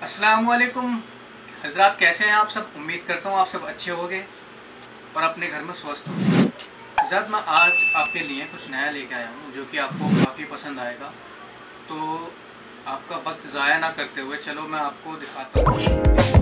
अस्सलामुअलैकुम हजरात, कैसे हैं आप सब। उम्मीद करता हूँ आप सब अच्छे होंगे और अपने घर में स्वस्थ होंगे। हजरात, मैं आज आपके लिए कुछ नया लेके आया हूँ जो कि आपको काफ़ी पसंद आएगा। तो आपका वक्त ज़ाया ना करते हुए चलो मैं आपको दिखाता हूँ।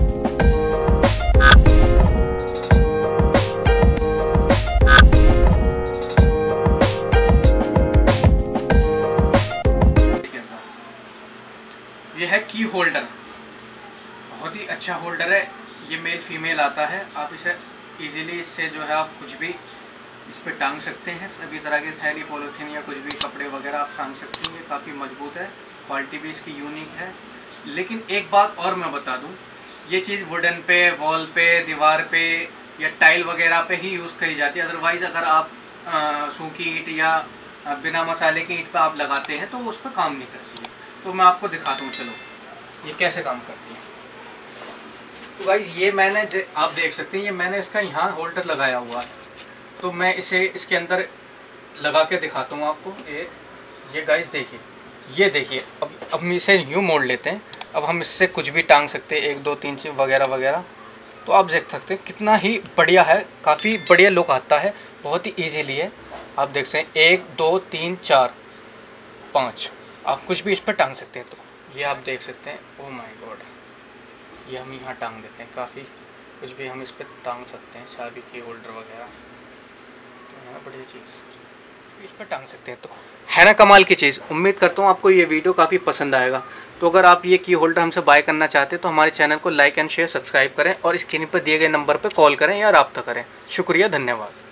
यह है की होल्डर, बहुत ही अच्छा होल्डर है। ये मेल फीमेल आता है। आप इसे इजीली इससे जो है आप कुछ भी इस पर टांग सकते हैं। सभी तरह के थैली, पॉलीथीन या कुछ भी कपड़े वगैरह आप टांग सकते हैं। ये काफ़ी मजबूत है, क्वालिटी भी इसकी यूनिक है। लेकिन एक बात और मैं बता दूं, ये चीज़ वुडन पे, वॉल पे, दीवार पे या टाइल वगैरह पे ही यूज़ करी जाती है। अदरवाइज़ अगर आप सूखी ईंट या बिना मसाले की ईंट पर आप लगाते हैं तो वो उस पर काम नहीं करती है। तो मैं आपको दिखाता हूँ, चलो ये कैसे काम करती है। तो गाइस ये मैंने आप देख सकते हैं, ये मैंने इसका यहाँ होल्डर लगाया हुआ है। तो मैं इसे इसके अंदर लगा के दिखाता हूँ आपको। ये गाइस देखिए, ये देखिए। अब हम इसे यूँ मोड़ लेते हैं। अब हम इससे कुछ भी टांग सकते हैं, 1 2 3 4 वगैरह वगैरह। तो आप देख सकते हैं कितना ही बढ़िया है, काफ़ी बढ़िया लुक आता है। बहुत ही ईजीली है। आप देख सकते हैं 1 2 3 4 5 आप कुछ भी इस पर टांग सकते हैं। तो ये आप देख सकते हैं। ओह माय गॉड, ये हम यहाँ टांग देते हैं। काफ़ी कुछ भी हम इस पर टांग सकते हैं, चाबी की होल्डर वगैरह। तो यहाँ बढ़िया चीज़ इस पर टांग सकते हैं। तो है ना कमाल की चीज़। उम्मीद करता हूँ आपको ये वीडियो काफ़ी पसंद आएगा। तो अगर आप ये की होल्डर हमसे बाय करना चाहते हैं तो हमारे चैनल को लाइक एंड शेयर सब्सक्राइब करें और स्क्रीन पर दिए गए नंबर पर कॉल करें या रब्ता करें। शुक्रिया, धन्यवाद।